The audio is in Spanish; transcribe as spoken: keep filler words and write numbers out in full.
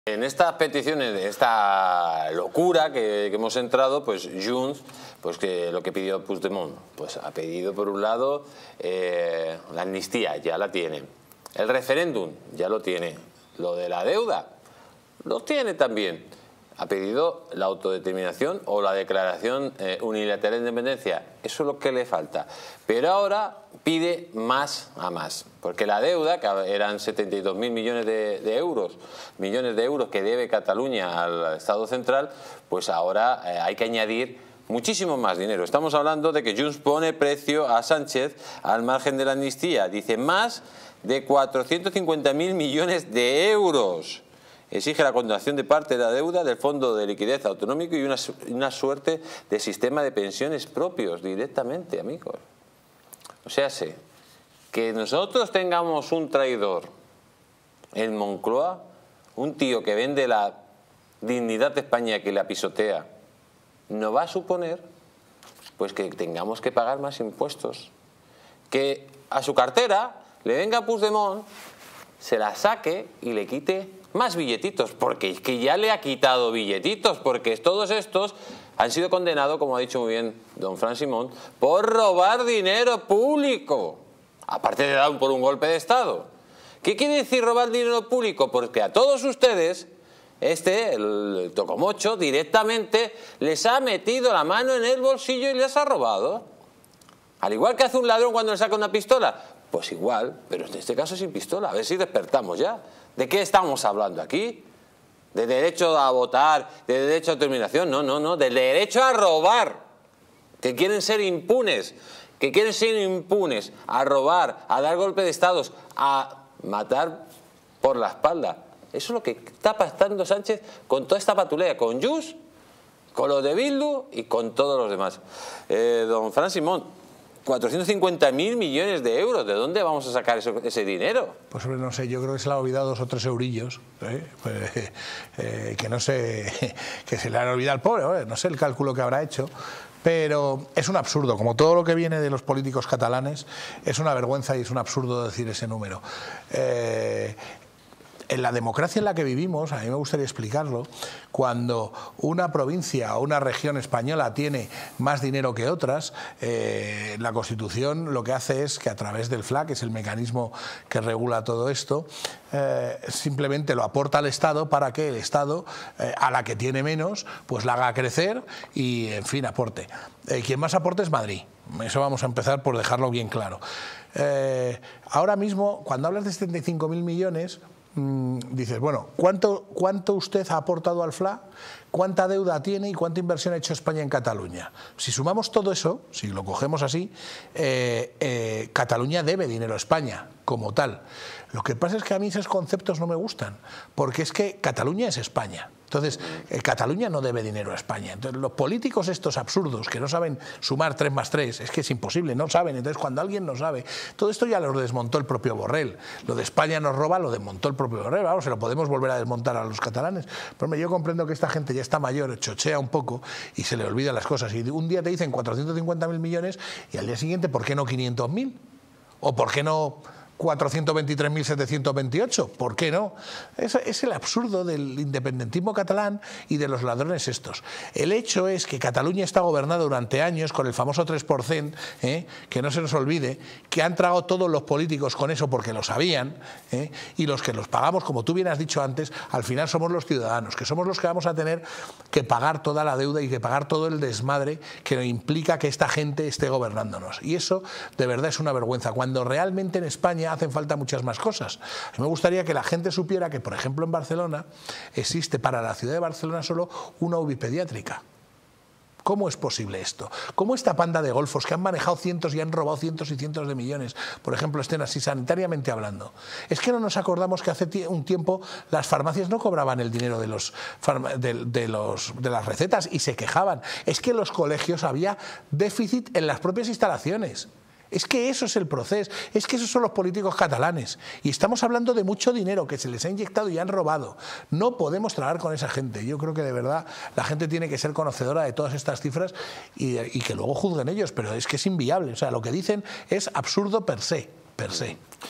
En estas peticiones, de esta locura que, que hemos entrado, pues Junts, pues que lo que pidió Puigdemont, pues ha pedido por un lado eh, la amnistía, ya la tiene, el referéndum, ya lo tiene, lo de la deuda, lo tiene también, ha pedido la autodeterminación o la declaración eh, unilateral de independencia, eso es lo que le falta, pero ahora pide más a más, porque la deuda, que eran setenta y dos mil millones de, de euros, millones de euros que debe Cataluña al Estado central, pues ahora eh, hay que añadir muchísimo más dinero. Estamos hablando de que Junts pone precio a Sánchez al margen de la amnistía, dice más de cuatrocientos cincuenta mil millones de euros. Exige la condonación de parte de la deuda del Fondo de Liquidez Autonómico y una, una suerte de sistema de pensiones propios directamente, amigos. O sea, sé, que nosotros tengamos un traidor en Moncloa, un tío que vende la dignidad de España, que la pisotea, no va a suponer pues que tengamos que pagar más impuestos. Que a su cartera le venga Puigdemont, se la saque y le quite más billetitos, porque es que ya le ha quitado billetitos, porque todos estos han sido condenados, como ha dicho muy bien don Fran Simón, por robar dinero público, aparte de dar por un golpe de Estado. ¿Qué quiere decir robar dinero público? Porque a todos ustedes, este, el tocomocho, directamente les ha metido la mano en el bolsillo y les ha robado. Al igual que hace un ladrón cuando le saca una pistola, pues igual, pero en este caso sin pistola, a ver si despertamos ya. ¿De qué estamos hablando aquí? ¿De derecho a votar? ¿De derecho a determinación? No, no, no, del derecho a robar. Que quieren ser impunes, que quieren ser impunes a robar, a dar golpe de estados, a matar por la espalda. Eso es lo que está pactando Sánchez con toda esta patulea, con Junts, con los de Bildu y con todos los demás. Eh, don Fran Simón, cuatrocientos cincuenta mil millones de euros, ¿de dónde vamos a sacar eso, ese dinero? Pues hombre, no sé, yo creo que se le ha olvidado dos o tres eurillos, ¿eh? Pues, eh, que no sé, que se le han olvidado al pobre, ¿eh? No sé el cálculo que habrá hecho, pero es un absurdo, como todo lo que viene de los políticos catalanes, es una vergüenza y es un absurdo decir ese número. Eh, En la democracia en la que vivimos, a mí me gustaría explicarlo, cuando una provincia o una región española tiene más dinero que otras, eh, la Constitución lo que hace es que a través del F L A, que es el mecanismo que regula todo esto, eh, simplemente lo aporta al Estado para que el Estado, eh, a la que tiene menos, pues la haga crecer y, en fin, aporte. Eh, quien más aporte es Madrid. Eso vamos a empezar por dejarlo bien claro. Eh, ahora mismo, cuando hablas de setenta y cinco mil millones... dices, bueno, ¿cuánto, ¿cuánto usted ha aportado al F L A? ¿Cuánta deuda tiene y cuánta inversión ha hecho España en Cataluña? Si sumamos todo eso, si lo cogemos así, eh, eh, Cataluña debe dinero a España, como tal. Lo que pasa es que a mí esos conceptos no me gustan, porque es que Cataluña es España. Entonces, eh, Cataluña no debe dinero a España. Entonces, los políticos estos absurdos que no saben sumar tres más tres, es que es imposible, no saben. Entonces, cuando alguien no sabe, todo esto ya lo desmontó el propio Borrell. Lo de España nos roba, lo desmontó el propio Borrell. Vamos, se lo podemos volver a desmontar a los catalanes. Pero yo comprendo que esta gente ya está mayor, chochea un poco y se le olvidan las cosas. Y un día te dicen cuatrocientos cincuenta mil millones y al día siguiente, ¿por qué no quinientos mil? ¿O por qué no cuatrocientos veintitrés mil setecientos veintiocho? ¿Por qué no? Es, es el absurdo del independentismo catalán y de los ladrones estos. El hecho es que Cataluña está gobernada durante años con el famoso tres por ciento, ¿eh? Que no se nos olvide, que han tragado todos los políticos con eso porque lo sabían, ¿eh? Y los que los pagamos, como tú bien has dicho antes, al final somos los ciudadanos, que somos los que vamos a tener que pagar toda la deuda y que pagar todo el desmadre que implica que esta gente esté gobernándonos. Y eso de verdad es una vergüenza, cuando realmente en España hacen falta muchas más cosas. A mí me gustaría que la gente supiera que, por ejemplo, en Barcelona existe para la ciudad de Barcelona solo una U B I pediátrica. ¿Cómo es posible esto? ¿Cómo esta panda de golfos que han manejado cientos y han robado cientos y cientos de millones, por ejemplo, estén así sanitariamente hablando? Es que no nos acordamos que hace un tiempo las farmacias no cobraban el dinero de, los, de, de, los, de las recetas y se quejaban. Es que en los colegios había déficit en las propias instalaciones. Es que eso es el proceso, es que esos son los políticos catalanes. Y estamos hablando de mucho dinero que se les ha inyectado y han robado. No podemos tragar con esa gente. Yo creo que de verdad la gente tiene que ser conocedora de todas estas cifras y, y que luego juzguen ellos, pero es que es inviable. O sea, lo que dicen es absurdo per se, per se.